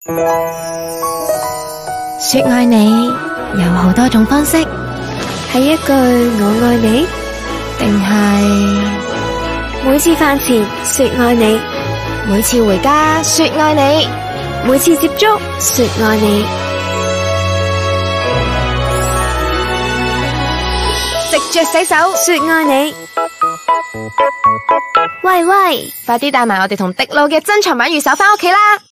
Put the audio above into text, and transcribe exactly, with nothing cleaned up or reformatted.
說愛你有好多種方式， 係一句我愛你， 定係每次飯前說愛你， 每次回家說愛你， 每次接觸說愛你。 藉著洗手說愛你。喂喂， 快啲帶埋我哋同滴露嘅珍藏版御守返屋企啦！